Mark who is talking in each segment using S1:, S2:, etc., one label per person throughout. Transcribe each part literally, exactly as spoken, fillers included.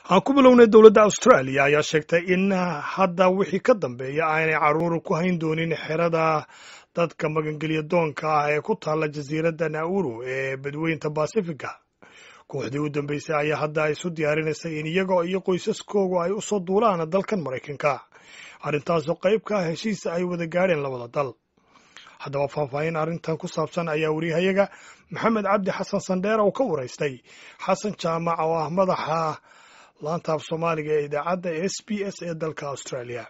S1: aan ku bilownay dowladda Australia ayaa sheegtay in hadda wixii ka dambeeya aanay caruur ku hayn doonin xerada dadka magangelya doonka ah ee ku taala jasiiradda Nauru ee badweynta Pacifica. Kooxdii u dambeysay ayaa hadda isu diyaarinaysay in iyaga iyo qoysaskoodu ay u soo duulaan dalkan Mareykanka. Arrintaasoo qayb ka ah heshiisa ay wada gaadheen labada dal. haddaba faahfaahin arrintan ku saabsan ayaa wariyahayaga maxamed cabdi xasan sandheer oo ka waraystay xasan jaamac oo ah madaxa laanta af soomaaliga ee idaacadda s b s ee dalka Australia.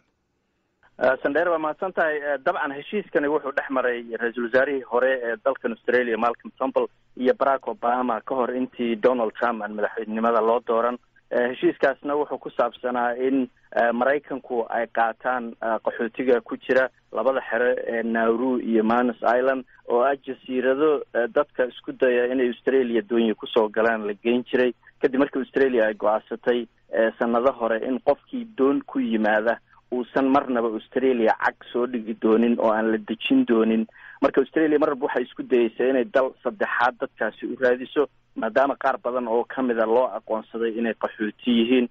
S2: sandheer waa mahadsan tahay. dabcan heshiiskani wuxuu dhex maray ra-iisul wasaarihii hore ee dalkan Australia Malcolm Turnbull iyo Barack Obama ka hor intii Donald Trump aan madaxweynenimada loo dooran. heshiiskaasna wuxuu ku saabsanaa in Maraykanku ay qaataan qaxootiga ku jira labada xero ee Nauru iyo Manus Island oo ah jasiirado dadka isku daya inay Australia doonyo kusoo galaan la geyn jiray kadib markii Australia ay go'aansatay sanado hore in qofkii doon ku yimaada uusan marnaba Australia cag soo dhigi doonin oo aan la dejin doonin. marka Australia marba waxay isku dayeysay inay dal saddexaad dadkaasi u raadiso maadaama qaar badan oo kamida loo aqoonsaday inay qaxooti yihiin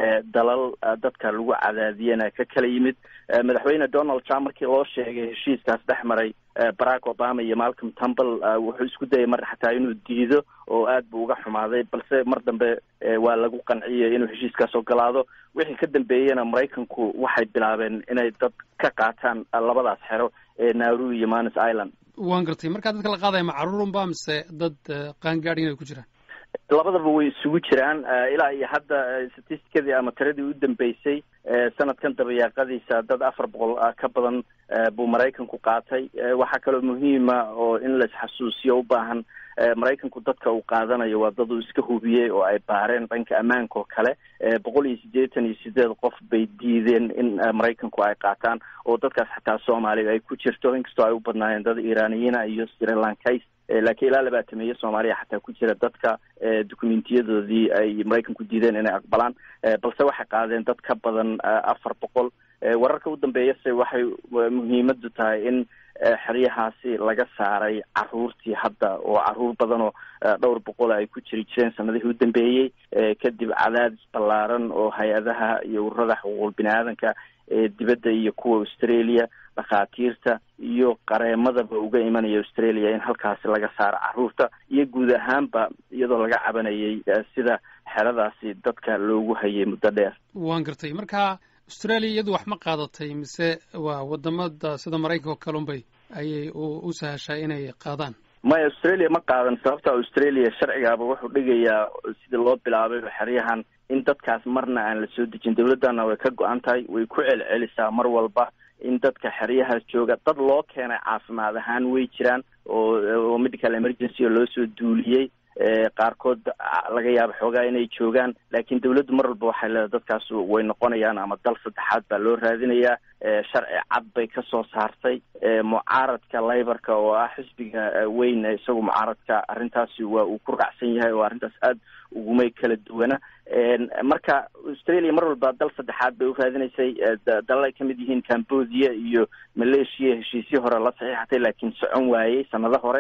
S2: dalal dadka lagu cadaadiyana ka kala yimid. madaxweyne Donald Trump markii loo sheegay heshiiskaas dhex maray Barack Obama iyo Malcolm Turnbull wuxuu isku dayay mar xataa inuu diido oo aad buu uga xumaaday balse mar dambe waa lagu qanciyay inuu heshiiskaas ogolaado. wixii ka dambeeyana Maraykanku waxay bilaabeen inay dad ka qaataan labadaas xero ee Nauru iyo Manus Island.
S3: waan gartay marka dadka la qaadayo ma caruurunba mise dad qaangaadh inay ku jiraan?
S2: labadaba way isugu jiraan. ilaa iyo hadda statistikadii ama tiradii u dambeysay sanadkan dabayaaqadiisa dad afar boqol ka badan buu Maraykanku qaatay. waxaa kaloo muhiima oo in la isxasuusiyo u baahan Maraykanku dadka uu qaadanayo waa dad uu iska hubiyey oo ay baareen dhanka ammaanka oo kale. boqol iyo siddeetan iyo sideed qof bay diideen in Maraykanku ay qaataan oo dadkaas xataa Soomaaliya ay ku jirto inkastoo ay u badnaayeen dad Iiraaniyiina iyo Sri Lankays laakiin ilaa labaatameeyo Soomaaliya xataa ku jira dadka dukumeentiyadoodii ay Maraykanku diideen inay aqbalaan balse waxay qaadeen dad ka badan afar boqol. wararka u dambeeyase waxay muhiimadu tahay in xeryahaasi laga saaray caruurtii hadda oo caruur badan oo dhowr boqol ay ku jiri jireen sanadihii u dambeeyey kadib cadaadis ballaaran oo hay-adaha iyo ururada xuquuqul bini-aadanka ee dibadda iyo kuwa Australia dhakhaatiirta iyo qareemadaba uga imanaya Australia in halkaasi laga saaro caruurta iyo guud ahaanba iyadoo laga cabanayay sida xeradaasi dadka loogu hayay muddo dheer.
S3: waan gartay marka Australia iyadu wax ma qaadatay mise waa wadamada sida Maraykanka oo kale unbay ayay u sahashay inay qaadaan?
S2: ma Australia ma qaadan sababta Australia sharcigaaba wuxuu dhigayaa sidii loo bilaabay xeryahan in dadkaas marna aan la soo dejin. dawladana way ka go'an tahay way ku celcelisaa mar walba in dadka xeryahaas jooga dad loo keenay caafimaad ahaan way jiraan oo oo medical emergency oo loo soo duuliyey qaarkood laga yaabo xoogaa inay joogaan laakiin dawladdu mar walba waxay leedahay dadkaas way noqonayaan ama dal saddexaad baa loo raadinayaa. sharci cad bay ka soo saartay. mucaaradka Labourka oo ah xisbiga weyn isagu mucaaradka arrintaasi waa uu ku raacsan yahay oo arrintaas aad ugumay kala duwana. marka Australia mar walba dal saddexaad bay u raadinaysay. dalal ay kamid yihiin Cambodia iyo Malaysia heshiisyo hore la saxiixatay laakiin socon waayey sanado hore.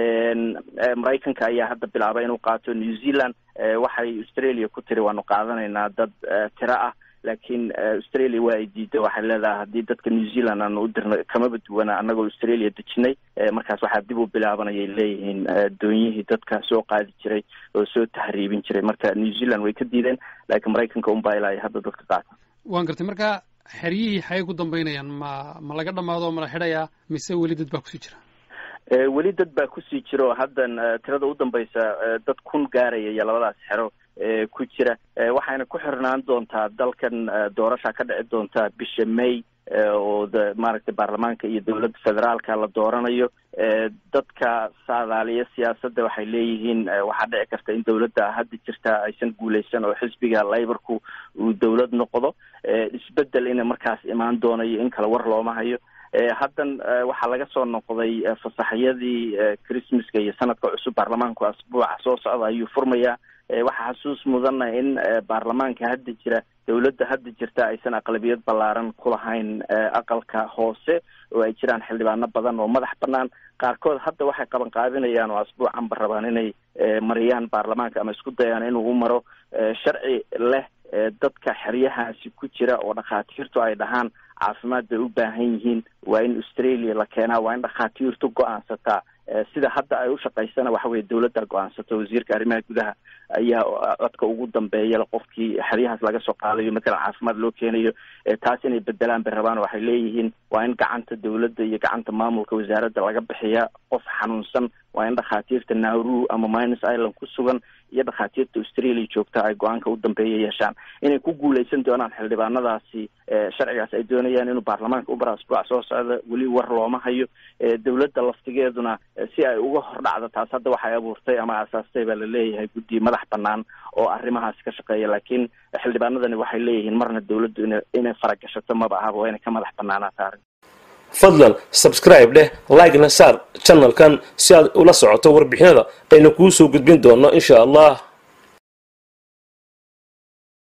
S2: Maraykanka ayaa hadda bilaabay inuu qaato. New Zealand waxay Australia ku tiri waanu qaadanaynaa dad tiro ah laakiin Australia waa ay diiday. waxay leedahay haddii dadka New Zealand aan u dirno kamaba duwana annagoo Australia dejinay markaas waxaa dib u bilaabanayay leeyihiin doonyihii dadka soo qaadi jiray oo soo tahriibin jiray. marka New Zealand way ka diideen laakiin Maraykanka unbaa ilaa hadda dadka qaata.
S3: waan gartay marka xeryihii xay ku dambeynayaan ma ma laga dhamaado ma la xidhayaa mise weli dad baa kusii jira?
S2: weli dad baa kusii jira oo haddan tirada u dambaysa dad kun gaaraya iyo labadaas xero ku jira. waxayna ku xirnaan doontaa dalkan doorasha ka dhici doonta bisha May oo maaragtay baarlamaanka iyo dawladda federaalka la dooranayo. dadka saadaaliya siyaasadda waxay leeyihiin waxaa dhici karta in dawladda hadda jirta aysan guuleysan oo xisbiga Labourku uu dawlad noqdo. isbedel inay markaas imaan doonayo in kala war looma hayo. haddan waxaa laga soo noqday fasaxyadii Christmaska iyo sanadka cusub. baarlamaanku asbuuca soo socda ayuu furmayaa. waxaa xasuus mudana in baarlamaanka hadda jira dawladda hadda jirta aysan aqlabiyad ballaaran ku lahayn aqalka hoose oo ay jiraan xildhibaano badan oo madax bannaan. qaarkood hadda waxay qaban qaadinayaan oo asbuucanba rabaan inay mariyaan baarlamaanka ama isku dayaan inuu u maro sharci leh dadka xeryahaasi ku jira oo dhakhaatiirtu ay dhahaan caafimaad bay u baahan yihiin waa in Australia la keenaa, waa in dhakhaatiirtu go'aansataa. sida hadda ay u shaqaysana waxa weeye dawladda go'aansato. wasiirka arrimaha gudaha ayaa codka ugu dambeeya qofkii xeryahaas laga soo qaadayo matalan caafimaad loo keenayo, taas inay bedelaan bay rabaan. waxay leeyihiin waa in gacanta dawladda iyo gacanta maamulka wasaaradda laga bixiya qof xanuunsan, waa in dhakhaatiirta Nauru ama Manus Island ku sugan iyo dhakhaatiirta Australia joogta ay go'aanka u dambeeya yeeshaan. inay ku guuleysan doonaan xildhibaanadaasi sharcigaas ay doonayaan inuu baarlamaanka u bara asbuuc soo socda weli war looma hayo. dawladda laftigeeduna si ay uga hordhacdo taas hadda waxay abuurtay ama asaastay baa la leeyahay guddi madax bannaan oo arrimahaas ka shaqeeya, laakiin xildhibaanadani waxay leeyihiin marna dawladdu inay faragashato maba ahaba, waa inay ka madax bannaanaataa arrin.
S4: fadlan subscribe dheh, like-na saar channelkan si aad ula socoto warbixinada aynu kuu soo gudbin doono insha allah.